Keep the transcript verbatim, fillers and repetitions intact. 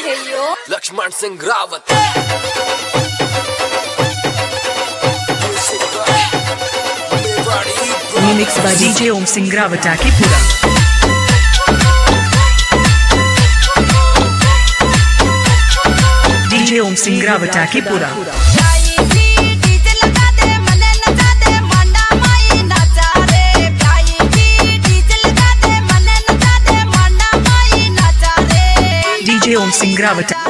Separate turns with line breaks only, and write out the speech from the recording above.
है यो
jaswant singh rawat
Remix by D J Om Singh Rawat की पूरा D J Om Singh Rawat की पूरा D J Om Singh Rawat।